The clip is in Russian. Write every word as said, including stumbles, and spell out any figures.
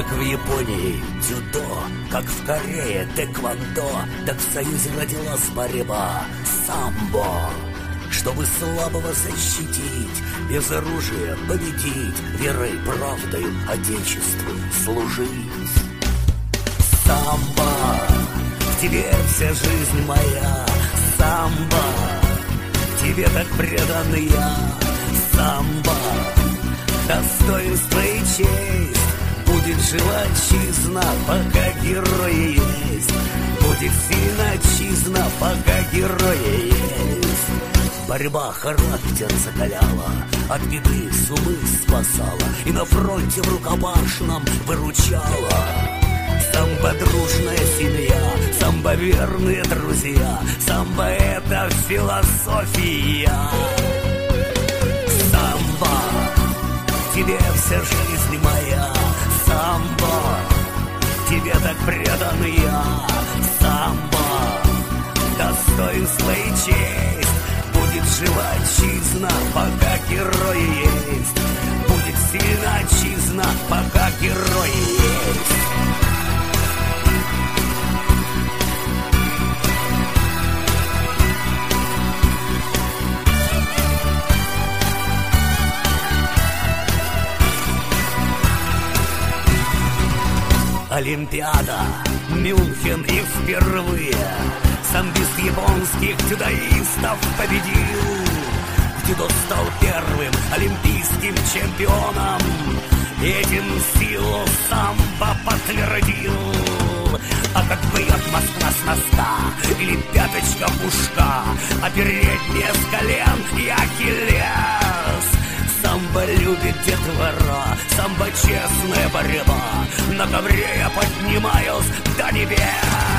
Как в Японии дзюдо, как в Корее тэквондо, так в Союзе родилась борьба самбо. Чтобы слабого защитить, без оружия победить, верой, правдой Отечеству служить. Самбо, в тебе вся жизнь моя, самбо, тебе так предан я, самбо, достоинство и честь. Будет жива отчизна, пока герои есть. Будет сильна отчизна, пока герои есть. Борьба характер закаляла, от беды с умы спасала и на фронте в рукопашном выручала. Самбо дружная семья, самбо верные друзья, самбо это философия. Самбо, тебе вся жизнь моя, самбо, тебе так предан я, самбо, достоинство и честь. Будет жива отчизна, пока герои есть. Будет сильна отчизна, пока герои есть. Олимпиада, Мюнхен и впервые самбист японских дзюдоистов победил. В дзюдо стал первым олимпийским чемпионом. Этим силу самбо подтвердил. А как бьет Москва с моста или пяточка пушка, а передняя с колен и Ахиллес. Самбо любит детвора, самбо честная борьба. На ковре я поднимаюсь до небес.